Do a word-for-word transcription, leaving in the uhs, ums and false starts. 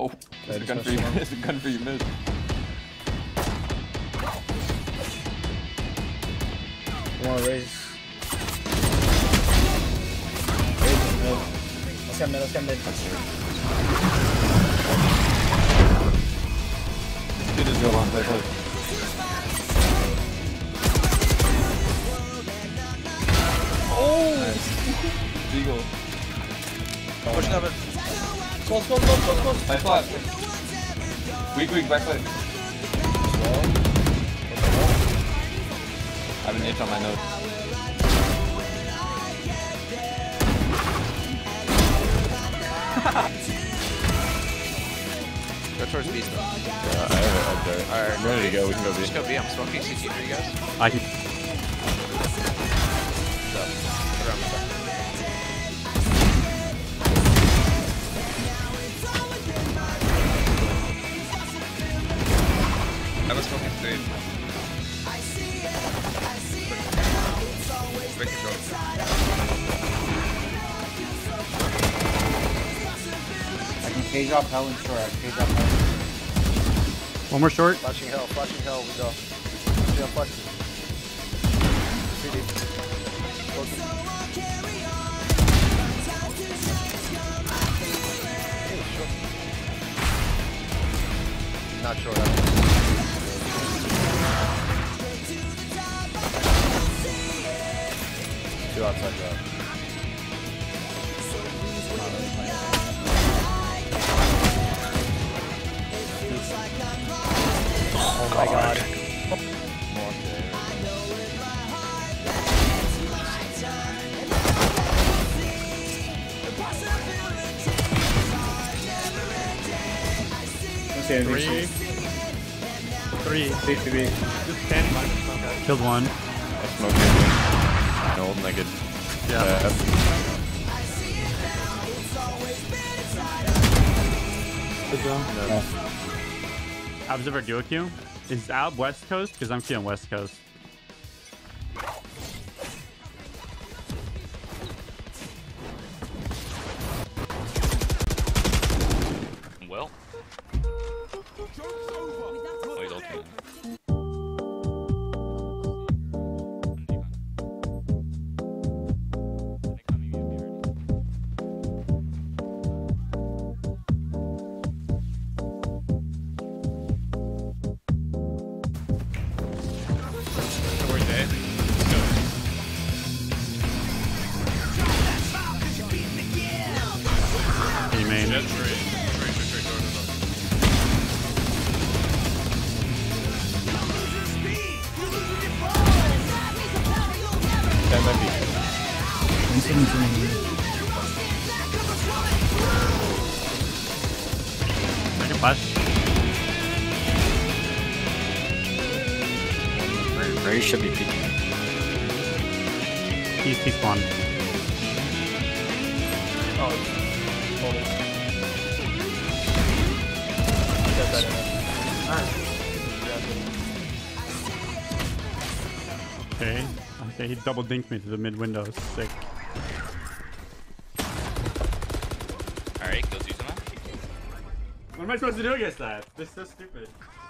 Oh, there's a gun for you. There's a gun for you, mid. One raise. Raise mid. Let's get mid. Let's get mid. Dude is go on. Play, play. Oh! Nice. Eagle. Oh, pushing up it. Close, close, close, close, close. High flat. Weak, weak, back foot. I have an itch on my nose. Go towards B still. Yeah, I have it up there. Alright, I'm ready to go. We can go B. Just go B. I'm smoking C T for you guys. I can. So, put it on my back. I was smoking straight. Quick control. I can cage off hell and short. I can cage off hell. One more short. Flashing hell, flashing hell, we go. Yeah, flash. three D. Not sure. Two outside drop. Oh my god. Okay, Three. Three. B, B, B. Just ten. Killed one. I smoke it. No, holding naked. Yeah. Uh, Good job. no. Observer duo Q. Is Alb West Coast? Because I'm Qing West Coast. Well. Oh, he's ultimate. Hey, main. Jet straight. Straight, straight, straight, door to door. That might be. Second flash. Ray should be peeking. He's T spawn. Oh, holding. Get that in there. Okay. Okay, he double dinked me to the mid window. Sick. Alright, go do some. What am I supposed to do against that? This is so stupid.